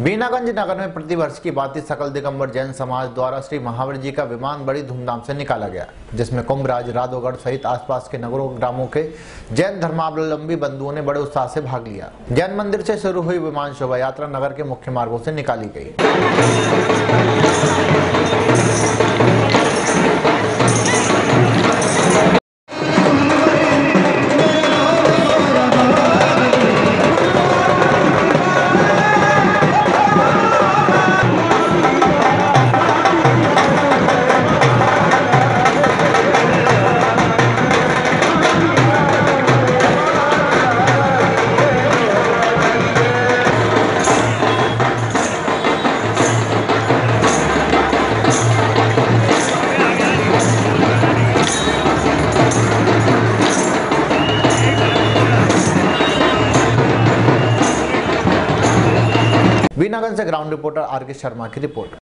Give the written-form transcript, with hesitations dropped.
वीनागंज नगर में प्रतिवर्ष की भांति सकल दिगंबर जैन समाज द्वारा श्री महावीर जी का विमान बड़ी धूमधाम से निकाला गया, जिसमें कुंभराज, राधोगढ़ सहित आसपास के नगरों ग्रामों के जैन धर्मावलंबी बंधुओं ने बड़े उत्साह से भाग लिया। जैन मंदिर से शुरू हुई विमान शोभा यात्रा नगर के मुख्य मार्गों से निकाली गई। वीनागंज से ग्राउंड रिपोर्टर आर के शर्मा की रिपोर्ट।